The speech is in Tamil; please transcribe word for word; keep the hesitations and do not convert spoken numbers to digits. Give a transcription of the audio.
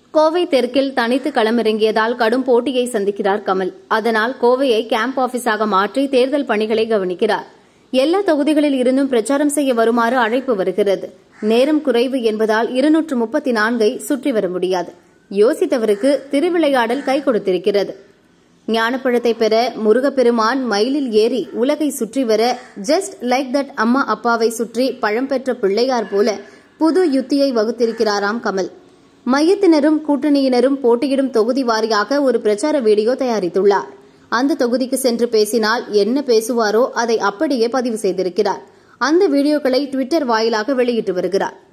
கோவை தெற்கில் தனித்து களமிறங்கியதால் கடும் போட்டியை சந்திக்கிறார் கமல். அதனால் கோவையை கேம்ப் ஆபீஸாக மாற்றி தேர்தல் பணிகளை கவனிக்கிறார். எல்லா தொகுதிகளில் இருந்தும் பிரச்சாரம் செய்ய வருமாறு அழைப்பு வருகிறது. நேரம் குறைவு என்பதால் இருநூற்று முப்பத்தி நான்கை சுற்றி வர முடியாது. யோசித்தவருக்கு திருவிளையாடல் கை கொடுத்திருக்கிறது. ஞானப்பழத்தை பெற முருகப்பெருமான் மயிலில் ஏறி உலகை சுற்றி வர ஜஸ்ட் லைக் தட் அம்மா அப்பாவை சுற்றி பழம் பெற்ற பிள்ளையார் போல புது யுத்தியை வகுத்திருக்கிறாராம் கமல். மையத்தினரும் கூட்டணியினரும் போட்டியிடும் தொகுதி வாரியாக ஒரு பிரச்சார வீடியோ தயாரித்துள்ளார். அந்த தொகுதிக்கு சென்று பேசினால் என்ன பேசுவாரோ அதை அப்படியே பதிவு செய்திருக்கிறார். அந்த வீடியோக்களை ட்விட்டர் வாயிலாக வெளியிட்டு வருகிறார்.